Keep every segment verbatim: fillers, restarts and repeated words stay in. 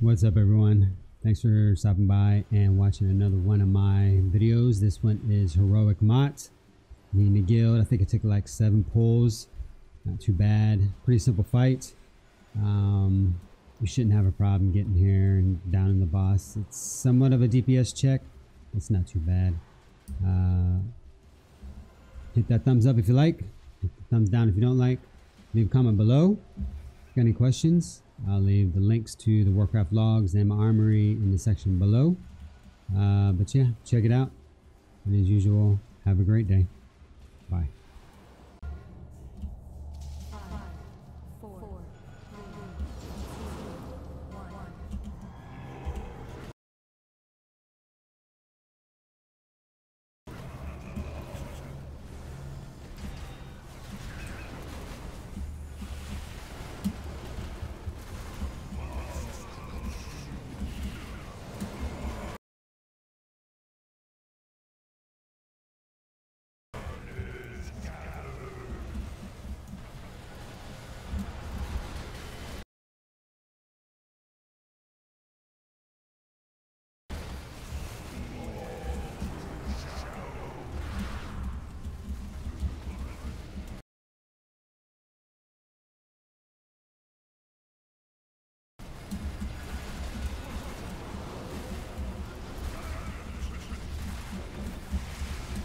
What's up, everyone? Thanks for stopping by and watching another one of my videos. This one is Heroic Maut. In the guild, I think it took like seven pulls. Not too bad. Pretty simple fight. Um, we shouldn't have a problem getting here and down in the boss. It's somewhat of a D P S check. It's not too bad. Uh, hit that thumbs up if you like. Hit the thumbs down if you don't like. Leave a comment below. Got any questions? I'll leave the links to the Warcraft logs and my Armory in the section below. Uh, but yeah, check it out. And as usual, have a great day. Bye.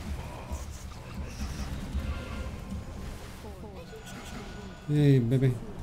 Hey, baby.